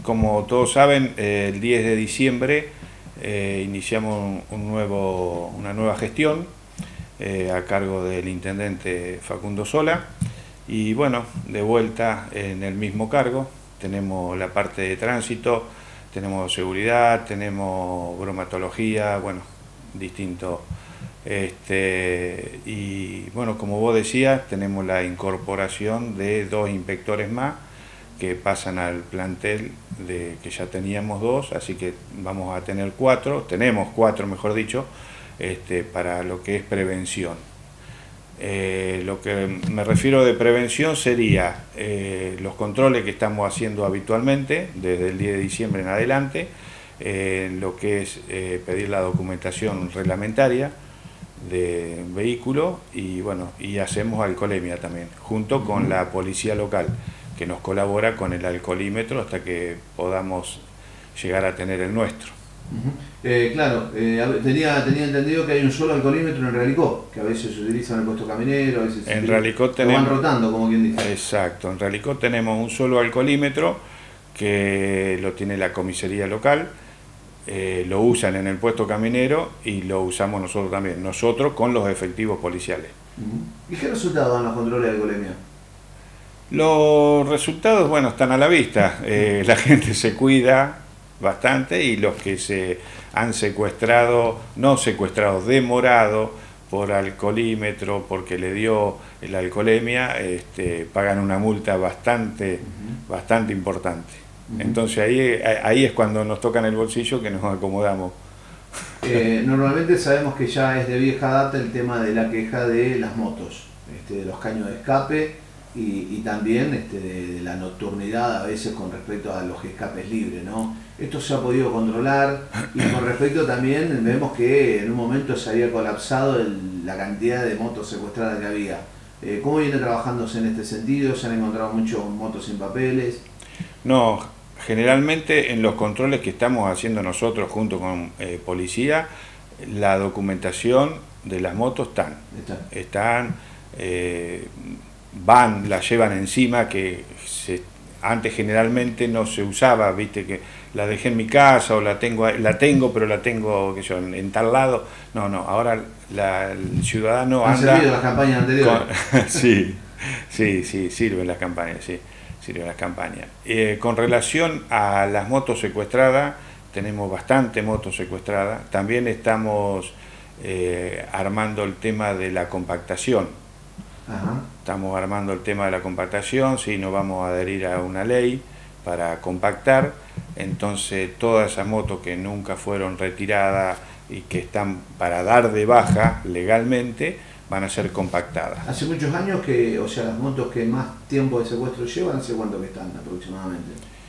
como todos saben, el 10 de diciembre iniciamos una nueva gestión a cargo del intendente Facundo Sola y bueno, de vuelta en el mismo cargo. Tenemos la parte de tránsito, tenemos seguridad, tenemos bromatología, bueno, distinto. Y bueno, como vos decías, tenemos la incorporación de 2 inspectores más que pasan al plantel que ya teníamos 2, así que vamos a tener 4, tenemos 4 mejor dicho, para lo que es prevención. Lo que me refiero de prevención sería los controles que estamos haciendo habitualmente desde el 10 de diciembre en adelante, lo que es pedir la documentación reglamentaria de vehículo y bueno, y hacemos alcoholemia también, junto con la policía local, que nos colabora con el alcoholímetro hasta que podamos llegar a tener el nuestro. Claro, tenía entendido que hay un solo alcoholímetro en Realicó, que a veces se utiliza en el puesto caminero, a veces en Realicó tenemos, van rotando, como quien dice. Exacto, en Realicó tenemos un solo alcoholímetro que lo tiene la comisaría local, lo usan en el puesto caminero y lo usamos nosotros también, nosotros con los efectivos policiales. ¿Y qué resultados dan los controles de alcoholemia? Los resultados, bueno, están a la vista. La gente se cuida bastante y los que se han secuestrado, no secuestrados, demorados por alcoholímetro, porque le dio la alcoholemia, pagan una multa bastante importante. Entonces ahí es cuando nos tocan el bolsillo que nos acomodamos. Normalmente sabemos que ya es de vieja data el tema de la queja de las motos, de los caños de escape y también de la nocturnidad a veces con respecto a los escapes libres, ¿no? Esto se ha podido controlar y con respecto también vemos que en un momento se había colapsado la cantidad de motos secuestradas que había. ¿Cómo viene trabajándose en este sentido? ¿Se han encontrado muchos motos sin papeles? No, generalmente en los controles que estamos haciendo nosotros junto con policía, la documentación de las motos están van, la llevan encima, que antes generalmente no se usaba, viste que la dejé en mi casa o la tengo pero la tengo que yo, en tal lado. No, ahora el ciudadano ¿Han anda... servido las campañas anteriores? Sí, sirven las campañas, sí. Sirven las campañas. Con relación a las motos secuestradas, tenemos bastante motos secuestradas. También estamos armando el tema de la compactación. Estamos armando el tema de la compactación, sí, nos vamos a adherir a una ley para compactar. Entonces, todas esas motos que nunca fueron retiradas y que están para dar de baja legalmente, van a ser compactadas. Hace muchos años que, o sea, las motos que más tiempo de secuestro llevan, ¿hace cuánto que están aproximadamente?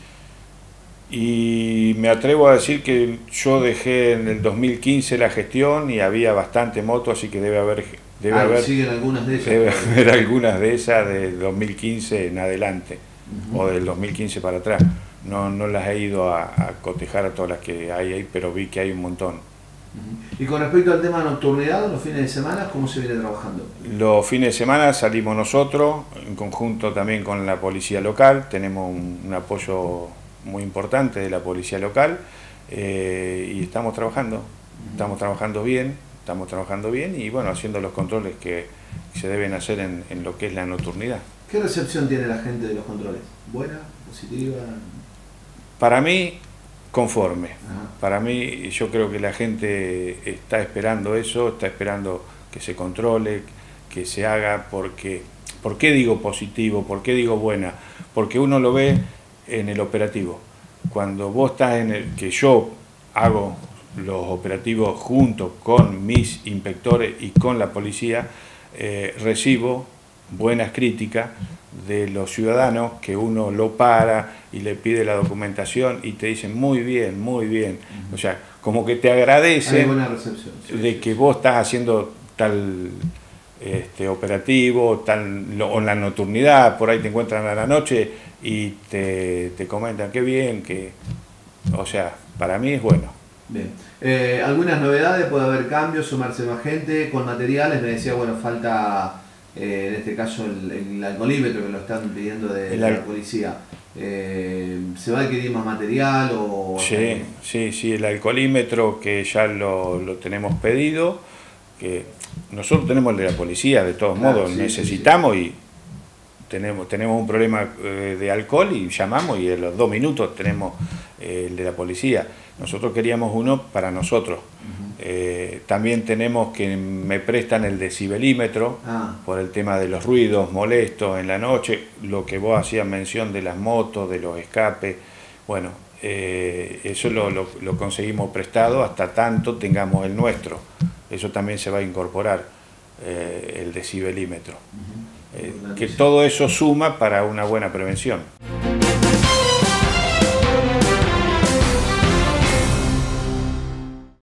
Y me atrevo a decir que yo dejé en el 2015 la gestión y había bastante moto, así que siguen algunas de ellas. Debe haber algunas de esas del 2015 en adelante, o del 2015 para atrás. No las he ido a cotejar a todas las que hay ahí, pero vi que hay un montón. Y con respecto al tema de nocturnidad, los fines de semana, ¿cómo se viene trabajando? Los fines de semana salimos nosotros, en conjunto también con la policía local, tenemos un apoyo muy importante de la policía local y estamos trabajando bien y bueno, haciendo los controles que se deben hacer en lo que es la nocturnidad. ¿Qué recepción tiene la gente de los controles? ¿Buena? ¿Positiva? Para mí, conforme. Para mí, yo creo que la gente está esperando eso, está esperando que se controle, que se haga, porque... ¿Por qué digo positivo? ¿Por qué digo buena? Porque uno lo ve en el operativo. Cuando vos estás que yo hago los operativos junto con mis inspectores y con la policía, recibo buenas críticas de los ciudadanos, que uno lo para y le pide la documentación y te dicen muy bien, o sea, como que te agradecen de que vos estás haciendo tal operativo, o en la nocturnidad, por ahí te encuentran a la noche y te comentan qué bien, o sea, para mí es bueno. Bien. ¿Algunas novedades? ¿Puede haber cambios? ¿Sumarse más gente? ¿Con materiales? Me decía, bueno, falta en este caso el alcoholímetro que lo están pidiendo de la policía. ¿Se va a adquirir más material o...? Sí, el alcoholímetro que ya lo tenemos pedido, que nosotros tenemos el de la policía, de todos modos, necesitamos y tenemos un problema de alcohol y llamamos y en los 2 minutos tenemos el de la policía. Nosotros queríamos uno para nosotros. También tenemos que me prestan el decibelímetro por el tema de los ruidos molestos en la noche, lo que vos hacías mención de las motos, de los escapes. Bueno, eso lo conseguimos prestado hasta tanto tengamos el nuestro. Eso también se va a incorporar, el decibelímetro. Que todo eso suma para una buena prevención.